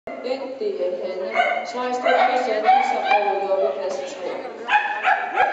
Vigtige henne, så har jeg stået og kysset en kisser over, og vi passer træer.